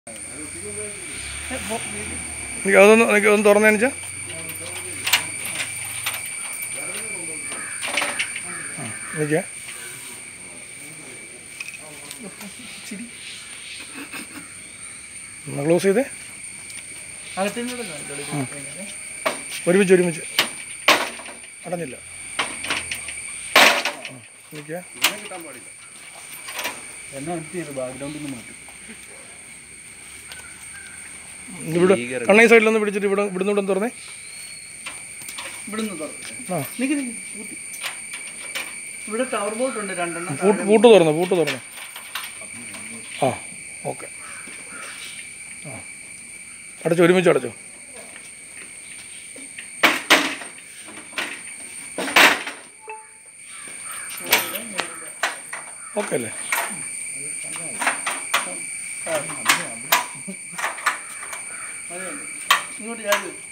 എനിക്കതൊന്ന് തുറന്നു വെച്ചാൽ എനിക്ക് ക്ലോസ് ചെയ്തേ ഒരുമിച്ച് അടഞ്ഞില്ല. എനിക്ക് ഇവിടെ കണ്ണൈ സൈഡിലൊന്ന് പിടിച്ചിട്ട് ഇവിടുന്ന് തുറന്നേ. പൂട്ട് തുറന്നു. ആ ഓക്കെ. ആ അടച്ചോ, ഒരുമിച്ച് അടച്ചോ. ഓക്കെ അല്ലേ? ഇങ്ങോട്ട്